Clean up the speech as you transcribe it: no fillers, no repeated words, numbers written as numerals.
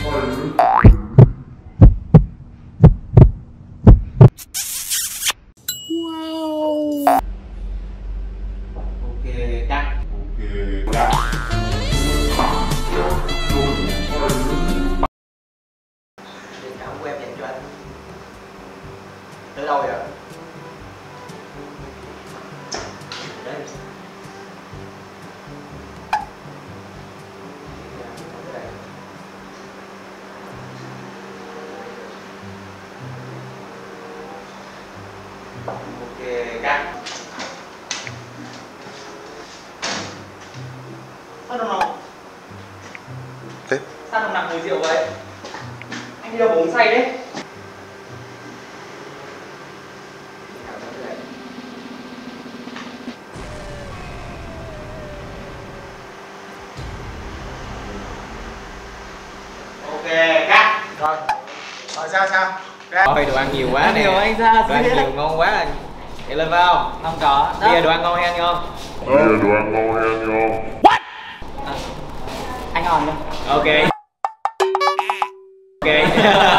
Ok cắt. Tình cảm của em dành cho anh tới đâu vậy? Đây. Ok cắt. Sao đồng nào? Thế? Sao đồng nặng mùi rượu vậy? Anh đi đâu mà uống say đấy? Ok cắt. Rồi. Rồi sao? Thôi đồ ăn nhiều quá nè. Nhiều anh ra. Đồ ăn nhiều ngon quá rồi. Vậy lên phải không? Không có. Bây giờ đồ ăn ngon hay ăn ngon? Anh ngon chưa? Ok. Ok.